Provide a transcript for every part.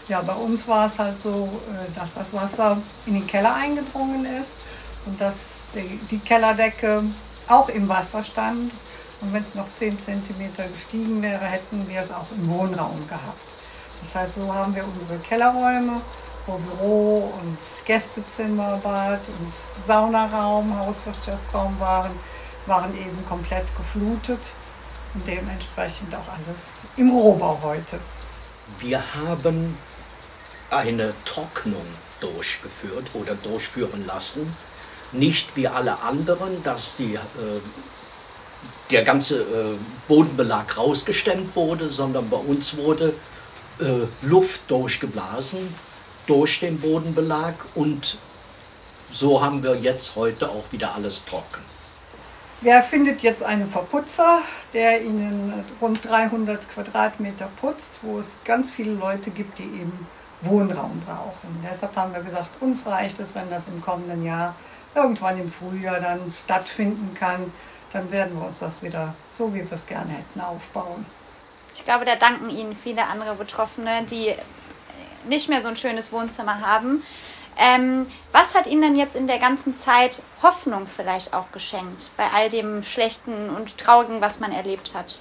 Ja, bei uns war es halt so, dass das Wasser in den Keller eingedrungen ist und dass die Kellerdecke auch im Wasser stand. Und wenn es noch 10 Zentimeter gestiegen wäre, hätten wir es auch im Wohnraum gehabt. Das heißt, so haben wir unsere Kellerräume, wo Büro und Gästezimmer, Bad und Saunaraum, Hauswirtschaftsraum waren eben komplett geflutet und dementsprechend auch alles im Rohbau heute. Wir haben eine Trocknung durchgeführt oder durchführen lassen. Nicht wie alle anderen, dass der ganze Bodenbelag rausgestemmt wurde, sondern bei uns wurde Luft durchgeblasen durch den Bodenbelag und so haben wir jetzt heute auch wieder alles trocken. Wer findet jetzt einen Verputzer, der Ihnen rund 300 Quadratmeter putzt, wo es ganz viele Leute gibt, die eben Wohnraum brauchen. Deshalb haben wir gesagt, uns reicht es, wenn das im kommenden Jahr irgendwann im Frühjahr dann stattfinden kann. Dann werden wir uns das wieder, so wie wir es gerne hätten, aufbauen. Ich glaube, da danken Ihnen viele andere Betroffene, die nicht mehr so ein schönes Wohnzimmer haben. Was hat Ihnen denn jetzt in der ganzen Zeit Hoffnung vielleicht auch geschenkt, bei all dem Schlechten und Traurigen, was man erlebt hat?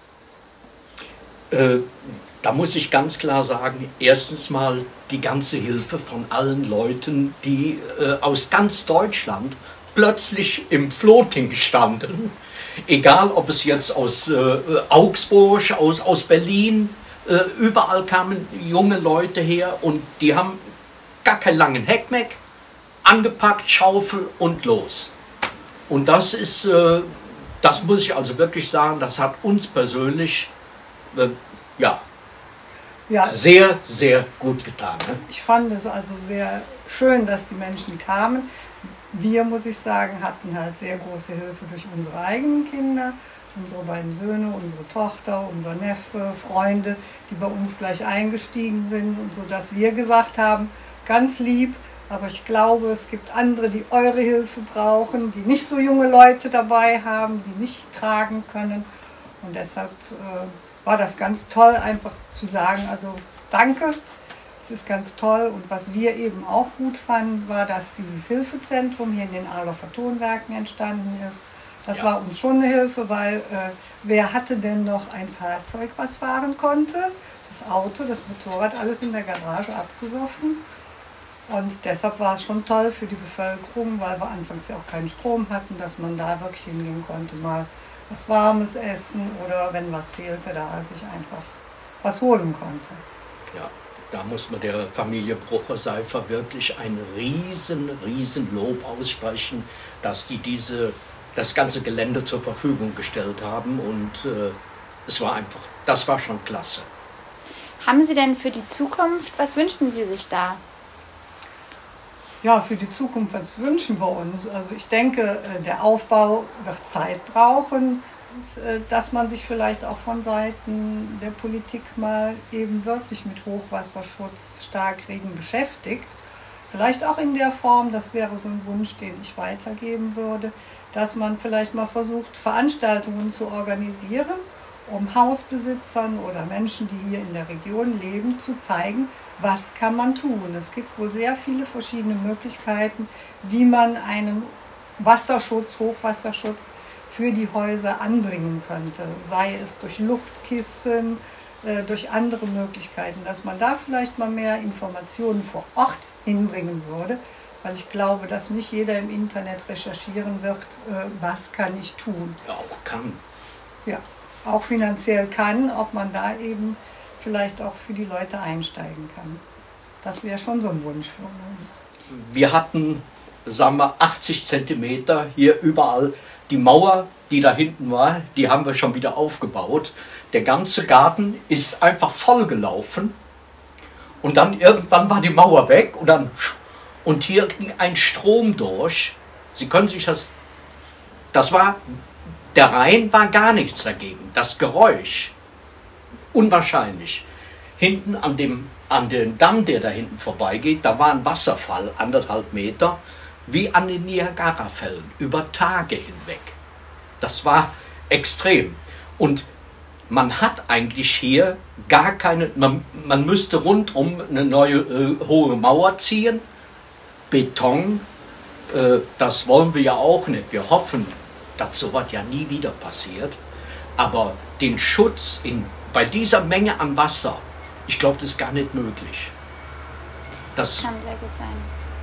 Da muss ich ganz klar sagen, erstens mal die ganze Hilfe von allen Leuten, die aus ganz Deutschland plötzlich im Floating standen. Egal, ob es jetzt aus Augsburg, aus Berlin, überall kamen junge Leute her und die haben gar keinen langen Heckmeck, angepackt, Schaufel und los. Und das ist, das muss ich also wirklich sagen, das hat uns persönlich ja, sehr, sehr gut getan. Ne? Ich fand es also sehr schön, dass die Menschen kamen. Wir, muss ich sagen, hatten halt sehr große Hilfe durch unsere eigenen Kinder, unsere beiden Söhne, unsere Tochter, unser Neffe, Freunde, die bei uns gleich eingestiegen sind und so, dass wir gesagt haben, ganz lieb, aber ich glaube, es gibt andere, die eure Hilfe brauchen, die nicht so junge Leute dabei haben, die nicht tragen können. Und deshalb war das ganz toll, einfach zu sagen, also danke, es ist ganz toll. Und was wir eben auch gut fanden, war, dass dieses Hilfezentrum hier in den Ahlofer Tonwerken entstanden ist. Das war uns schon eine Hilfe, weil wer hatte denn noch ein Fahrzeug, was fahren konnte? Das Auto, das Motorrad, alles in der Garage abgesoffen. Und deshalb war es schon toll für die Bevölkerung, weil wir anfangs ja auch keinen Strom hatten, dass man da wirklich hingehen konnte, mal was Warmes essen oder wenn was fehlte, da sich einfach was holen konnte. Ja, da muss man der Familie Brucher-Seifer wirklich ein riesen Lob aussprechen, dass die das ganze Gelände zur Verfügung gestellt haben und es war einfach, das war schon klasse. Haben Sie denn für die Zukunft, was wünschen Sie sich da? Ja, für die Zukunft, was wünschen wir uns? Also ich denke, der Aufbau wird Zeit brauchen, dass man sich vielleicht auch von Seiten der Politik mal eben wirklich mit Hochwasserschutz, Starkregen beschäftigt. Vielleicht auch in der Form, das wäre so ein Wunsch, den ich weitergeben würde, dass man vielleicht mal versucht, Veranstaltungen zu organisieren, um Hausbesitzern oder Menschen, die hier in der Region leben, zu zeigen, was kann man tun. Es gibt wohl sehr viele verschiedene Möglichkeiten, wie man einen Wasserschutz, Hochwasserschutz für die Häuser anbringen könnte. Sei es durch Luftkissen, durch andere Möglichkeiten, dass man da vielleicht mal mehr Informationen vor Ort hinbringen würde, weil ich glaube, dass nicht jeder im Internet recherchieren wird, was kann ich tun. Ja, auch kann. Ja, auch finanziell kann, ob man da eben vielleicht auch für die Leute einsteigen kann. Das wäre schon so ein Wunsch von uns. Wir hatten, sagen wir, 80 Zentimeter hier überall. Die Mauer, die da hinten war, die haben wir schon wieder aufgebaut. Der ganze Garten ist einfach vollgelaufen. Und dann irgendwann war die Mauer weg und hier ging ein Strom durch. Sie können sich der Rhein war gar nichts dagegen. Das Geräusch, unwahrscheinlich. Hinten an dem Damm, der da hinten vorbeigeht, da war ein Wasserfall, 1,5 Meter, wie an den Niagarafällen, über Tage hinweg. Das war extrem. Und man hat eigentlich hier gar keine, man müsste rundum eine neue hohe Mauer ziehen, Beton, das wollen wir ja auch nicht. Wir hoffen, dass sowas ja nie wieder passiert. Aber den Schutz bei dieser Menge an Wasser, ich glaube, das ist gar nicht möglich. Das kann sehr gut sein.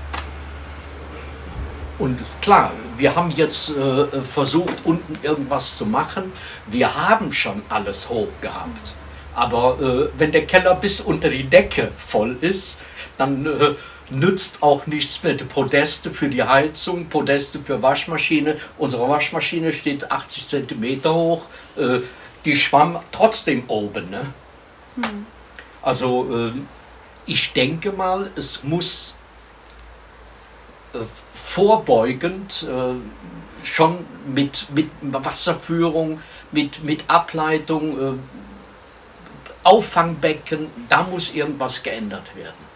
Und klar, wir haben jetzt versucht, unten irgendwas zu machen. Wir haben schon alles hoch gehabt. Aber wenn der Keller bis unter die Decke voll ist, dann nützt auch nichts mehr. Die Podeste für die Heizung, Podeste für Waschmaschine. Unsere Waschmaschine steht 80 cm hoch. Die schwamm trotzdem oben. Ne? Also ich denke mal, es muss vorbeugend schon mit Wasserführung, mit Ableitung, Auffangbecken, da muss irgendwas geändert werden.